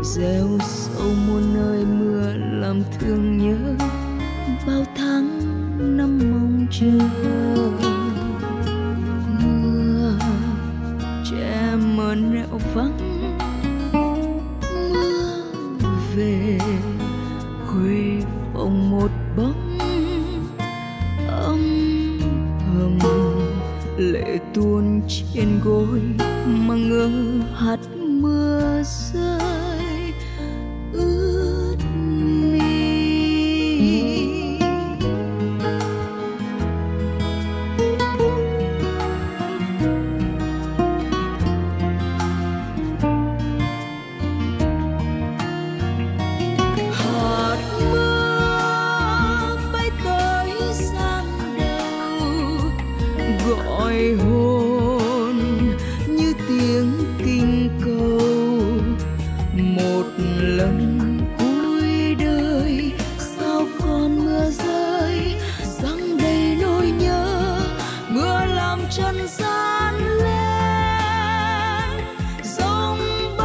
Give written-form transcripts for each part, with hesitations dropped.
gieo sâu muôn nơi mưa làm thương nhớ bao tháng năm mong chờ. Mưa che mờ nẻo vắng, mưa về khuê phòng một bóng âm thầm, lệ tuôn trên gối mà ngỡ hạt mưa rơi ướt mi. Hạt mưa bay tới sang đầu, gọi hồn như tiếng kinh cầu. Một lần cuối đời sao còn mưa rơi, giăng đầy nỗi nhớ. Mưa làm trần gian lên giông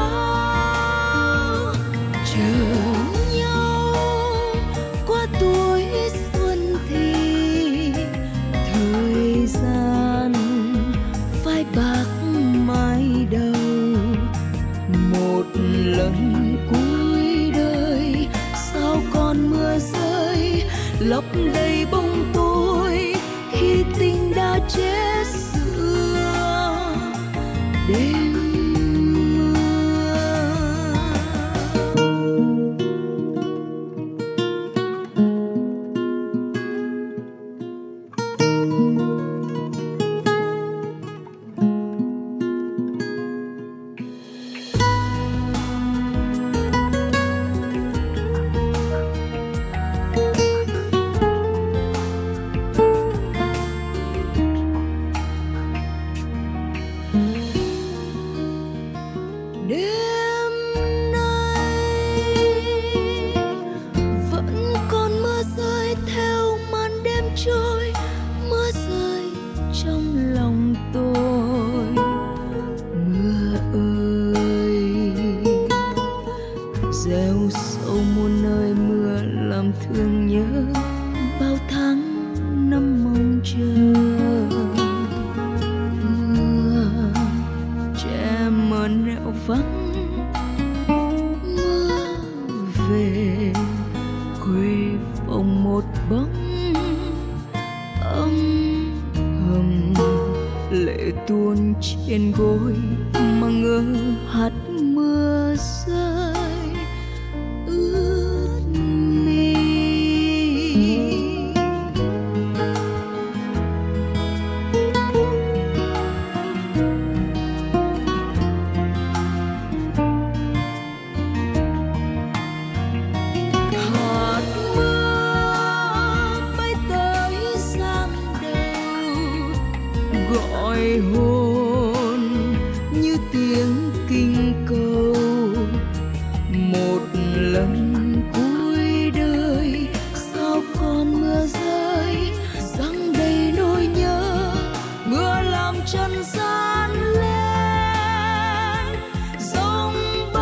bão, chờ nhau qua tuổi xuân thì thời gian phai bạc mái đầu. Một lần cuối đời sao còn mưa rơi, lấp đầy bóng tối khi tình đã chết giữa đêm mưa. Đêm nay vẫn còn mưa rơi theo màn đêm trôi, mưa rơi trong lòng tôi. Mưa ơi, gieo sâu muôn nơi mưa làm thương nhớ bao tháng năm mong chờ. Mưa che mờ nẻo vắng, mưa về khuê phòng một bóng âm thầm, lệ tuôn trên gối mà ngỡ hạt mưa rơi ướt mi. Hạt mưa bay tới sang đầu, gọi hồn như tiếng kinh cầu. Một lần cuối đời sao còn mưa rơi, giăng đầy nỗi nhớ. Mưa làm trần gian lên giông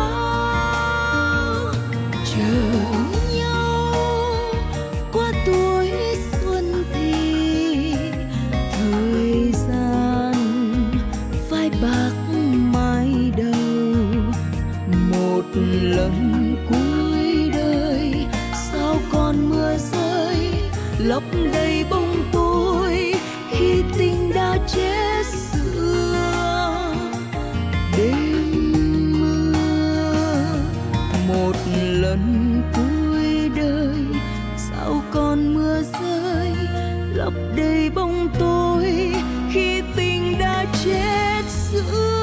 bão, chờ nhau qua tuổi xuân thì thời gian phai bạc mái đầu. Một lần cuối đời sao còn mưa rơi, lấp đầy bóng tối khi tình đã chết giữa đêm mưa. Một lần cuối đời sao còn mưa rơi, lấp đầy bóng tối khi tình đã chết giữa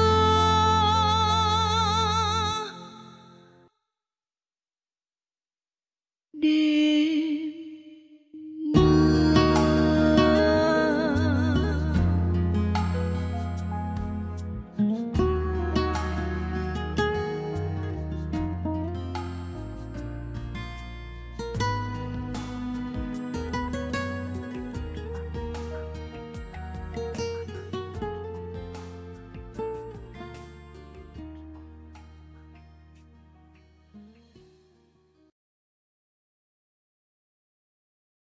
đêm.